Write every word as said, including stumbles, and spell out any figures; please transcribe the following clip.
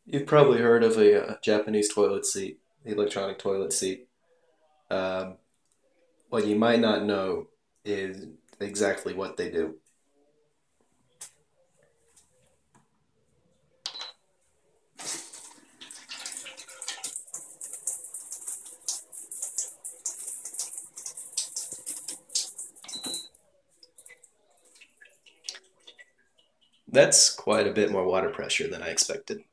You've probably heard of a, uh Japanese toilet seat, the electronic toilet seat. Um, what you might not know is exactly what they do. That's quite a bit more water pressure than I expected.